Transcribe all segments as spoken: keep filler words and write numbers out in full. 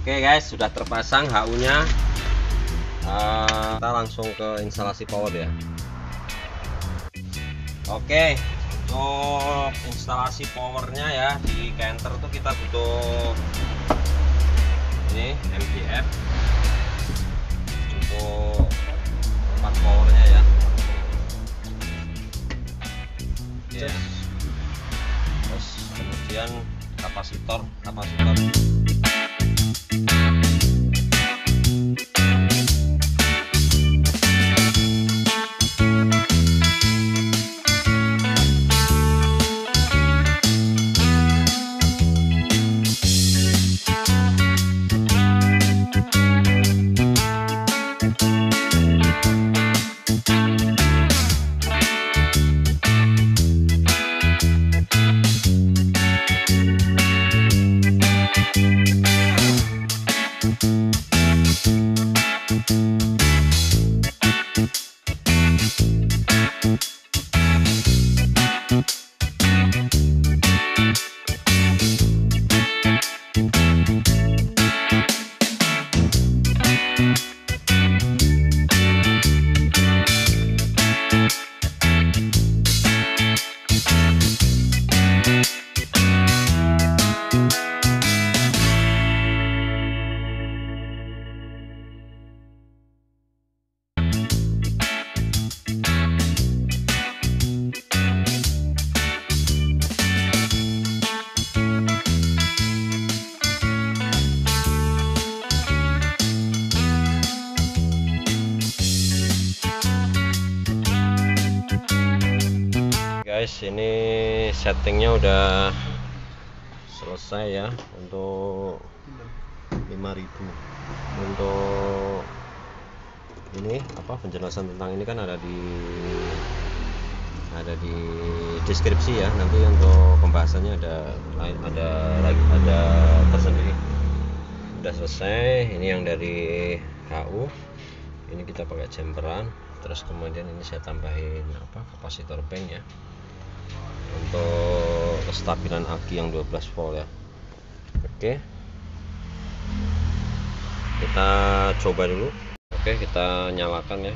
Oke guys, sudah terpasang H U-nya. Uh, kita langsung ke instalasi power ya. Oke, untuk instalasi powernya ya di Canter tuh kita butuh ini M D F untuk empat powernya ya. Yes. Terus kemudian kapasitor, kapasitor. Guys, ini settingnya udah selesai ya untuk lima ribu. Untuk ini apa penjelasan tentang ini kan ada di ada di deskripsi ya. Nanti untuk pembahasannya ada ada lagi ada tersendiri. Udah selesai. Ini yang dari H U. Ini kita pakai jumperan. Terus kemudian ini saya tambahin apa kapasitor bank ya, untuk kestabilan aki yang dua belas volt ya. Oke, kita coba dulu. Oke, kita nyalakan ya.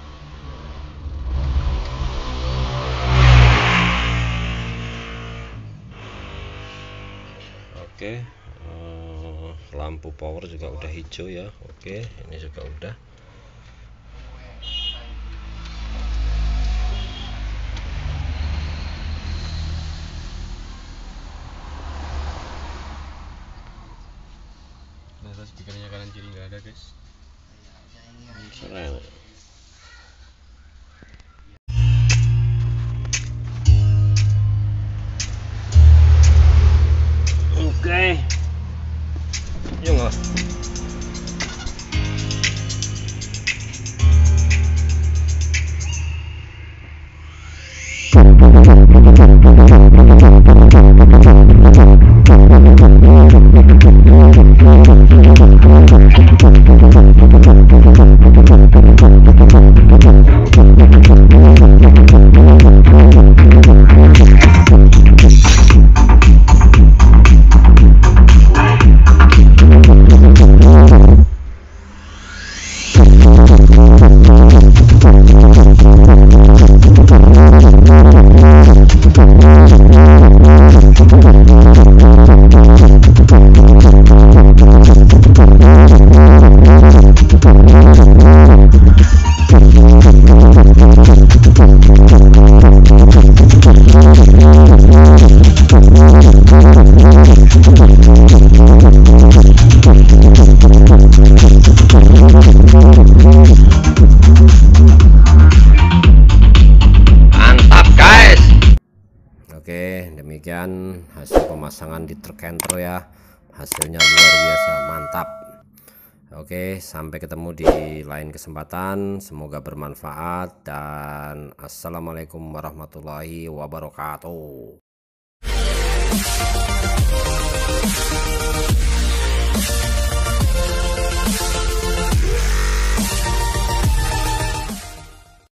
Oke, eh, lampu power juga udah hijau ya. Oke, ini juga udah. Speakernya kanan kiri nggak ada guys. Keren. Oke, yuk nggak. Oke, demikian hasil pemasangan di truk Canter ya. Hasilnya luar biasa, mantap. Oke, sampai ketemu di lain kesempatan. Semoga bermanfaat dan assalamualaikum warahmatullahi wabarakatuh.